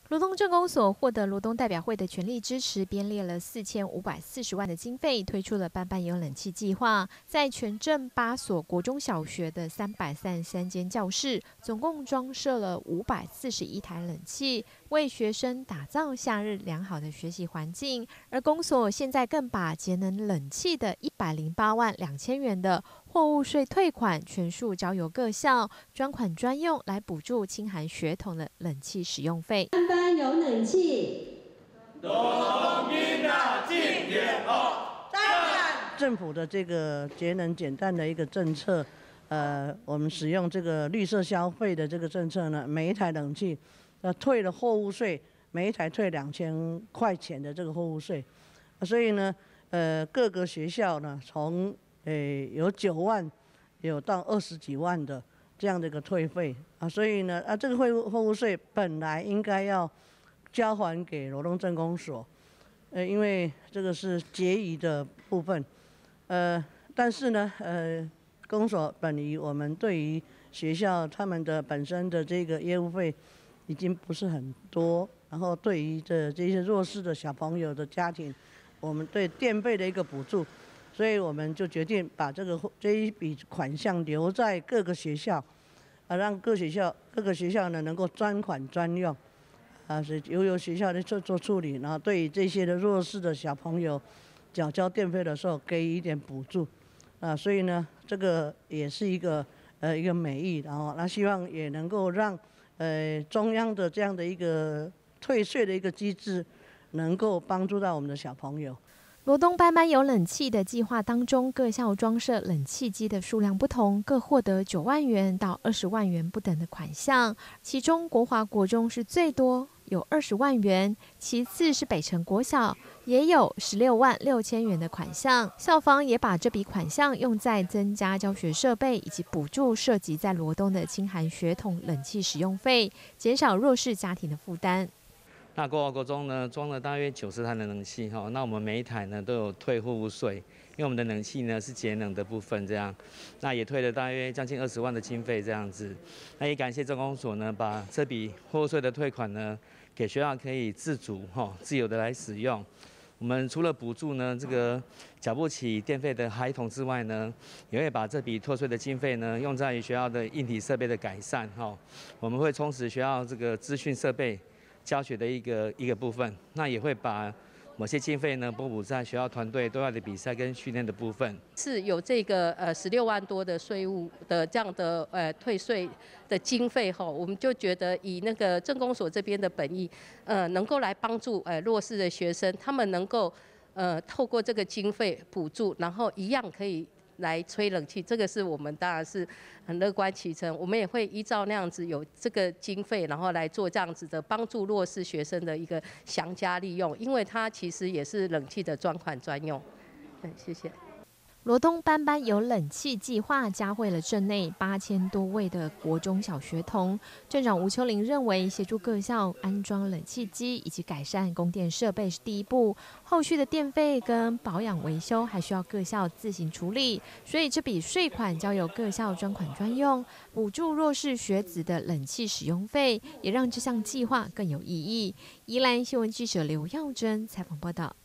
罗东镇公所获得罗东代表会的全力支持，编列了4540万的经费，推出了班班有冷气计划，在全镇8所国中小学的333间教室，总共装设了541台冷气，为学生打造夏日良好的学习环境。而公所现在更把节能冷气的108万2千元的货物税退款全数交由各校专款专用，来补助清寒学童的冷气使用费。 班班有冷气， 罗东囡仔敬点好， 政府的这个节能减碳的一个政策，我们使用这个绿色消费的这个政策呢，每一台冷气，退了货物税，每一台退2000块钱的这个货物税，所以呢，各个学校呢，从有9万，有到20几万的这样的一个退费啊，所以呢，这个货物税本来应该要交还给罗东镇公所，因为这个是结余的部分，但是呢，公所本于我们对于学校他们的本身的这个业务费已经不是很多，然后对于这些弱势的小朋友的家庭，我们对电费的一个补助。所以我们就决定把这一笔款项留在各个学校，让各个学校呢能够专款专用，是由学校来做处理，然后对于这些的弱势的小朋友交电费的时候给予一点补助，所以呢这个也是一个美意，然后那希望也能够让中央的这样的一个退税的一个机制，能够帮助到我们的小朋友。 罗东班班有冷气的计划当中，各校装设冷气机的数量不同，各获得9万元到20万元不等的款项。其中国华国中是最多，有20万元，其次是北城国小，也有16万6千元的款项。校方也把这笔款项用在增加教学设备以及补助涉及在罗东的清寒学童冷气使用费，减少弱势家庭的负担。 那国华国中呢，装了大约90台的冷气哈，那我们每一台呢都有退货物税，因为我们的冷气呢是节能的部分这样，那也退了大约将近20万的经费这样子。那也感谢镇公所呢，把这笔货物税的退款呢，给学校可以自主自由的来使用。我们除了补助呢这个缴不起电费的孩童之外呢，也会把这笔退税的经费呢用在于学校的硬体设备的改善哈。我们会充实学校这个资讯设备。教学的一个部分，那也会把某些经费呢拨补在学校团队对外的比赛跟训练的部分。 是有这个16万多的税务的这样的退税的经费哈，我们就觉得以那个镇公所这边的本意，能够来帮助弱势的学生，他们能够透过这个经费补助，然后一样可以来吹冷气，这个是我们当然是很乐观其成。我们也会依照那样子有这个经费，然后来做这样子的帮助弱势学生的一个详加利用，因为它其实也是冷气的专款专用。谢谢。 罗东班班有冷气计划，嘉惠了镇内8000多位的国中小学童。镇长吴秋玲认为，协助各校安装冷气机以及改善供电设备是第一步，后续的电费跟保养维修还需要各校自行处理。所以这笔税款交由各校专款专用，补助弱势学子的冷气使用费，也让这项计划更有意义。宜兰新闻记者刘耀珍采访报道。